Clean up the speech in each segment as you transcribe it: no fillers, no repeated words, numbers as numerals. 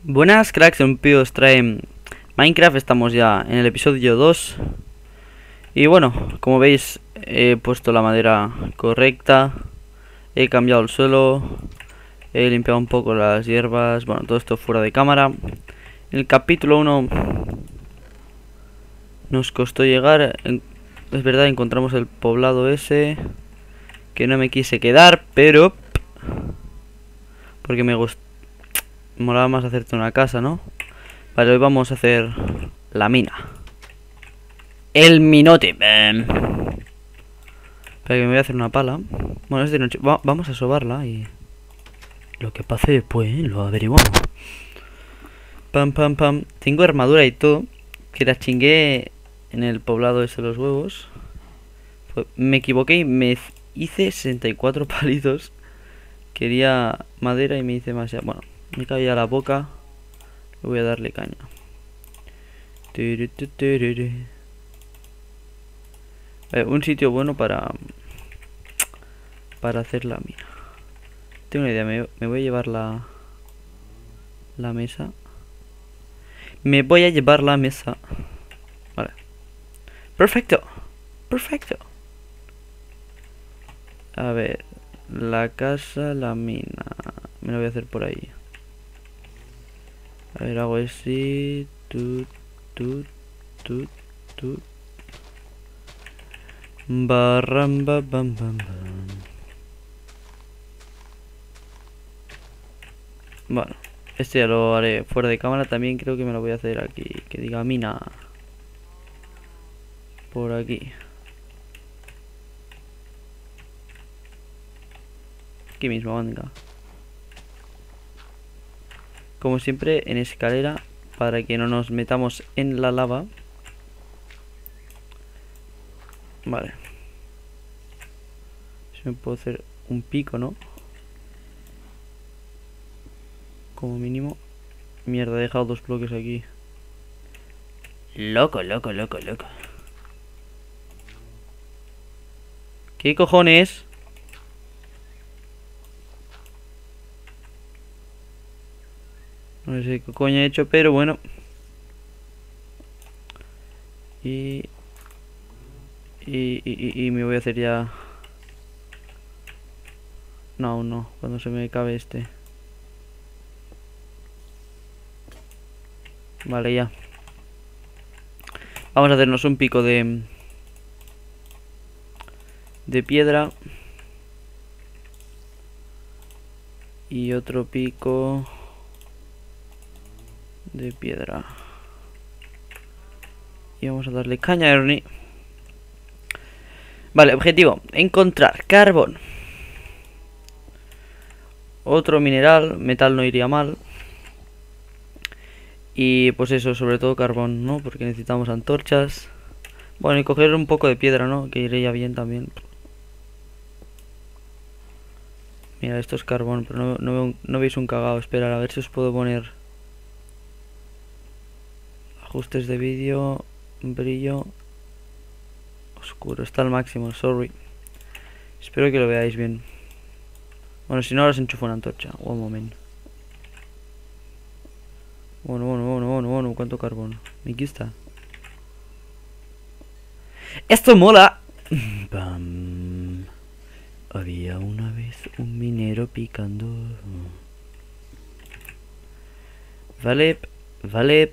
Buenas cracks, un pío os trae Minecraft. Estamos ya en el episodio 2. Y bueno, como veis, he puesto la madera correcta. He cambiado el suelo. He limpiado un poco las hierbas. Bueno, todo esto fuera de cámara. En el capítulo 1 nos costó llegar. Es verdad, encontramos el poblado ese, que no me quise quedar, pero porque me gustó. Molaba más hacerte una casa, ¿no? Vale, hoy vamos a hacer la mina. El minote. Espera, que me voy a hacer una pala. Bueno, es de noche. Vamos a sobarla y lo que pase después, lo averiguamos. Pam, pam, pam. Tengo armadura y todo, que la chingué en el poblado ese de los huevos. Me equivoqué y me hice 64 palitos. Quería madera y me hice más. Bueno, me caía la boca. Voy a darle caña. Un sitio bueno para hacer la mina. Tengo una idea, me voy a llevar la mesa. Me voy a llevar la mesa. Vale. Perfecto. Perfecto. A ver, la casa, la mina. Me la voy a hacer por ahí. A ver, hago así. Tut. Barramba, bam, bam, bam. Bueno, este ya lo haré fuera de cámara. También creo que me lo voy a hacer aquí. Que diga mina. Por aquí. Aquí mismo, venga. Como siempre, en escalera, para que no nos metamos en la lava. Vale. Si me puedo hacer un pico, ¿no? Como mínimo. Mierda, he dejado 2 bloques aquí. Loco. ¿Qué cojones? No sé qué coño he hecho, pero bueno. Y me voy a hacer ya. No, cuando se me acabe este. Vale, ya. Vamos a hacernos un pico de piedra. Y otro pico de piedra. Y vamos a darle caña a Ernie. Vale, objetivo: encontrar carbón. Otro mineral, metal no iría mal. Y pues eso, sobre todo carbón, ¿no? Porque necesitamos antorchas. Bueno, y coger un poco de piedra, ¿no? Que iría bien también. Mira, esto es carbón, pero no veis un cagao. Esperar, a ver si os puedo poner ajustes de vídeo, brillo, oscuro. Está al máximo, sorry. Espero que lo veáis bien. Bueno, si no, ahora os enchufo una antorcha. Un momento. Bueno, ¿cuánto carbón? Aquí está. ¡Esto mola! Bam. Había una vez un minero picando. Vale. Vale,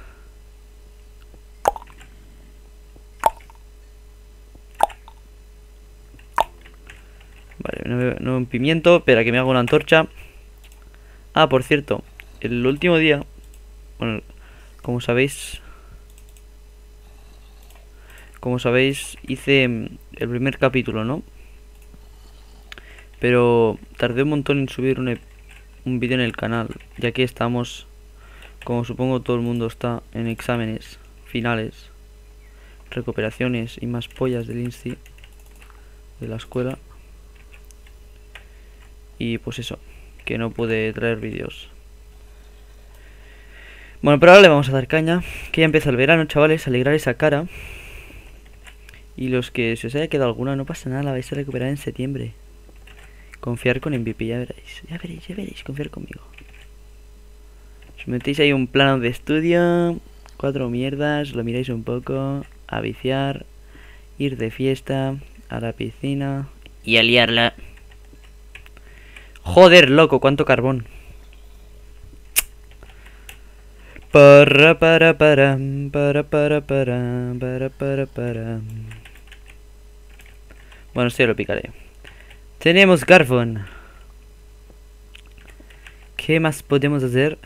no un pimiento. Espera, que me hago una antorcha. Ah, por cierto, el último día, bueno, como sabéis, hice el primer capítulo, ¿no? Pero tardé un montón en subir un vídeo en el canal, ya que estamos, como supongo todo el mundo está, en exámenes finales, recuperaciones y más pollas del Insti, de la escuela. Y pues eso, que no pude traer vídeos. Bueno, pero ahora le vamos a dar caña, que ya empieza el verano, chavales. Alegrar esa cara. Y los que se os haya quedado alguna, no pasa nada, la vais a recuperar en septiembre. Confiar con MVP, ya veréis, confiar conmigo. Os metéis ahí un plano de estudio, 4 mierdas, lo miráis un poco, a viciar, ir de fiesta, a la piscina y a liarla. Joder, loco, cuánto carbón. Para. Bueno, esto ya lo picaré. Tenemos carbón. ¿Qué más podemos hacer?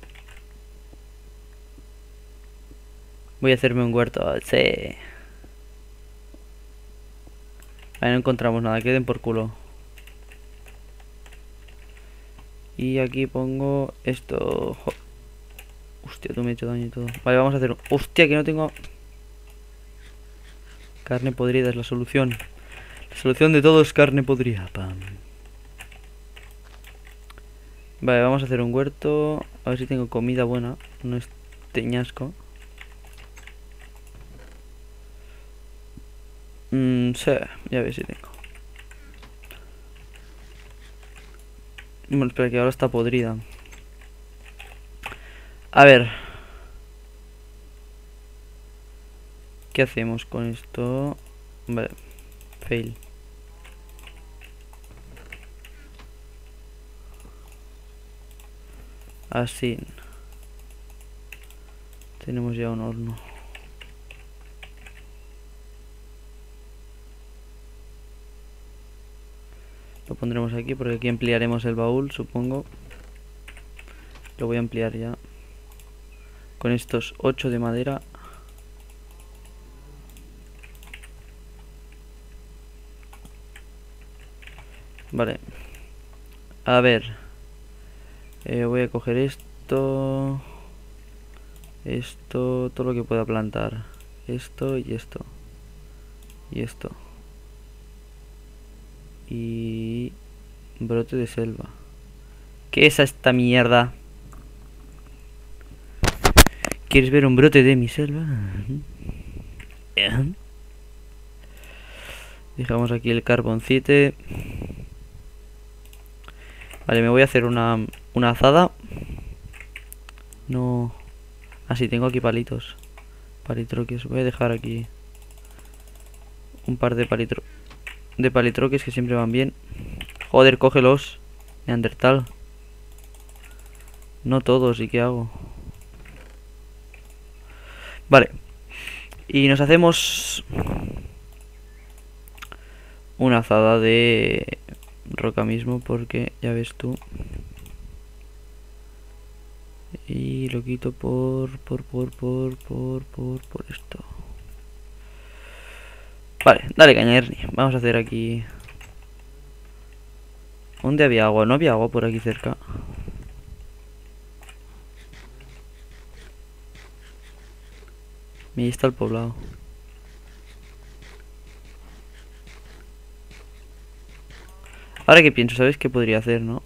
Voy a hacerme un huerto, sí. Ahí no encontramos nada, queden por culo. Y aquí pongo esto. Hostia, tú me he hecho daño y todo. Vale, vamos a hacer... Hostia, que no tengo... Carne podrida es la solución. La solución de todo es carne podrida. Pam. Vale, vamos a hacer un huerto. A ver si tengo comida buena. No es teñasco. Sí, ya ves si tengo. Bueno, espera, que ahora está podrida. A ver. ¿Qué hacemos con esto? Vale. Fail. Así. Tenemos ya un horno. Lo pondremos aquí porque aquí ampliaremos el baúl, supongo. Lo voy a ampliar ya. Con estos 8 de madera. Vale. A ver. Voy a coger esto. Esto. Todo lo que pueda plantar. Esto y esto. Y esto. Y... brote de selva. ¿Qué es esta mierda? ¿Quieres ver un brote de mi selva? Dejamos aquí el carboncito. Vale, me voy a hacer una azada. No... Ah, sí, tengo aquí palitos. Palitroques. Voy a dejar aquí un par de palitroques que siempre van bien. Joder, cógelos. Neandertal. No todos, ¿y qué hago? Vale. Y nos hacemos una azada de roca mismo, porque ya ves tú. Y lo quito por esto. Vale, dale caña, Ernie. Vamos a hacer aquí... ¿Dónde había agua? No había agua por aquí cerca. Ahí está el poblado. Ahora que pienso, ¿sabes qué podría hacer, no?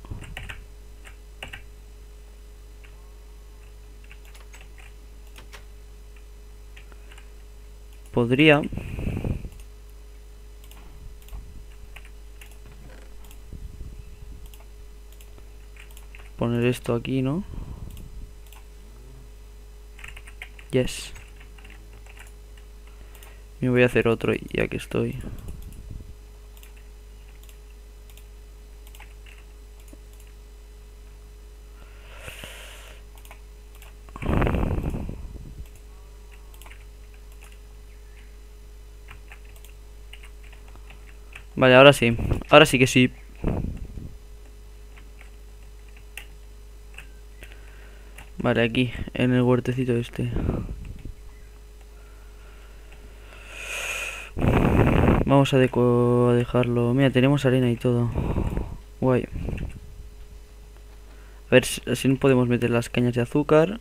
Podría... poner esto aquí, ¿no? Yes. Me voy a hacer otro ya que estoy. Vale, ahora sí. Ahora sí que sí. Vale, aquí, en el huertecito este. Vamos a dejarlo. Mira, tenemos arena y todo. Guay. A ver si no podemos meter las cañas de azúcar.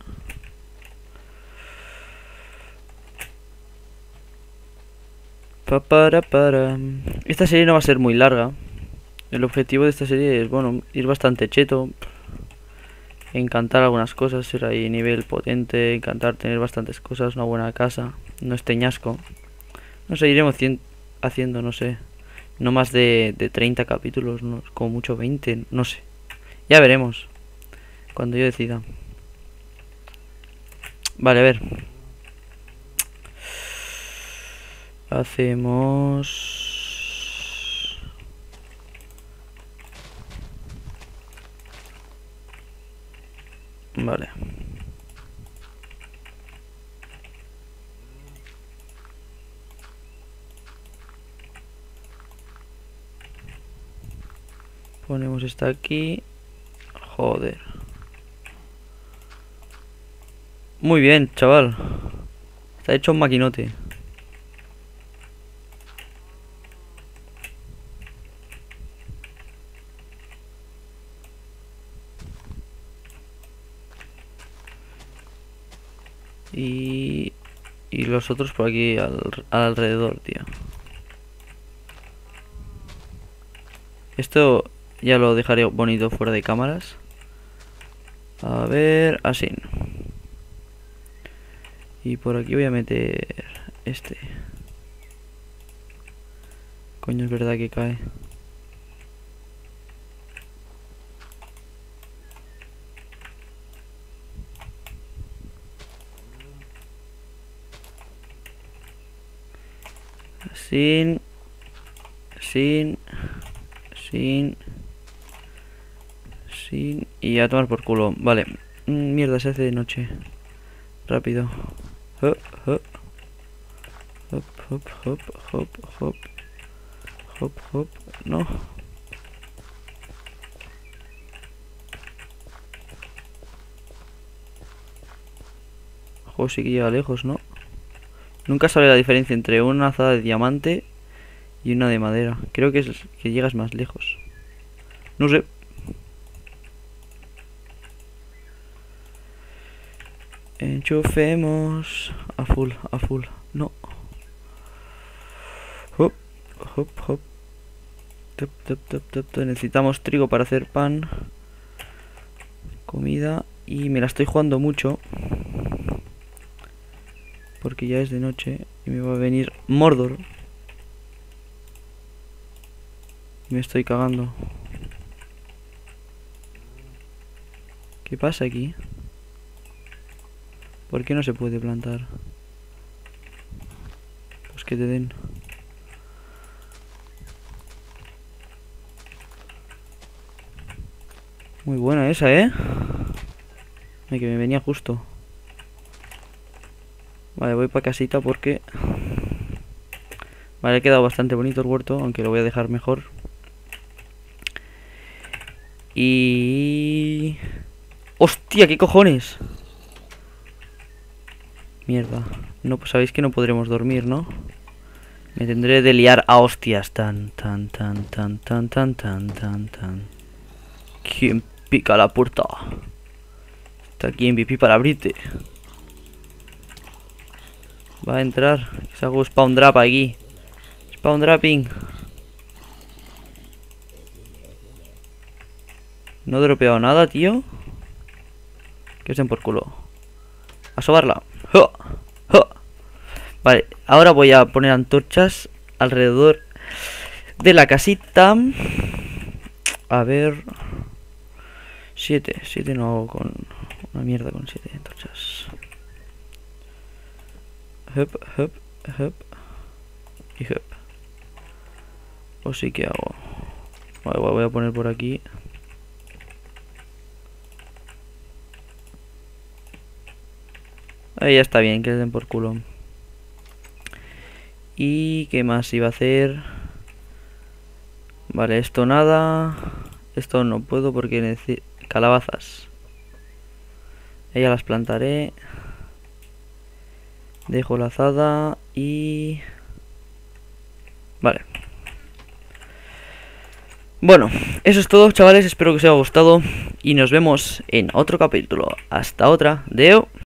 Para. Esta serie no va a ser muy larga. El objetivo de esta serie es, bueno, ir bastante cheto. Encantar algunas cosas, ser ahí nivel potente. Encantar tener bastantes cosas, una buena casa. No es teñasco. No sé, iremos haciendo, no sé, no más de 30 capítulos, no, como mucho 20, no sé. Ya veremos, cuando yo decida. Vale, a ver. Hacemos... Vale. Ponemos esta aquí. Joder. Muy bien, chaval. Está hecho un maquinote. Y los otros por aquí alrededor, tío. Esto ya lo dejaré bonito fuera de cámaras. A ver, así. Y por aquí voy a meter este. Coño, es verdad que cae. Sin. Y a tomar por culo. Vale. Mierda, se hace de noche. Rápido. Hop, hop. Hop, hop, hop, hop, hop. Hop, hop. No. Joder, sí que llega lejos, ¿no? Nunca sabe la diferencia entre una azada de diamante y una de madera. Creo que es que llegas más lejos. No sé. Enchufemos a full, a full. No. Hop, hop, hop. Top, top, top, top, top. Necesitamos trigo para hacer pan. Comida. Y me la estoy jugando mucho. Porque ya es de noche y me va a venir Mordor. Me estoy cagando. ¿Qué pasa aquí? ¿Por qué no se puede plantar? Pues que te den. Muy buena esa, ¿eh? Ay, que me venía justo. Vale, voy para casita porque... Vale, ha quedado bastante bonito el huerto, aunque lo voy a dejar mejor. Y... ¡Hostia! ¿Qué cojones? Mierda. No, pues sabéis que no podremos dormir, ¿no? Me tendré de liar a hostias. Tan, tan, tan, tan, tan, tan, tan, tan, tan. ¿Quién pica la puerta? Está aquí MVP para abrirte. Va a entrar. Que se hago spawn drop aquí. Spawn dropping. No he dropeado nada, tío. Que os den por culo. A sobarla. ¡Ja! ¡Ja! Vale, ahora voy a poner antorchas alrededor de la casita. A ver. 7 no hago con una mierda con 7 antorchas. Hop, hop, hop. Y hop. O sí que hago. Vale, voy a poner por aquí. Ahí ya está bien, que les den por culo. ¿Y qué más iba a hacer? Vale, esto nada. Esto no puedo porque necesito calabazas. Ella las plantaré. Dejo la azada y... Vale. Bueno, eso es todo, chavales. Espero que os haya gustado y nos vemos en otro capítulo. Hasta otra. Deo.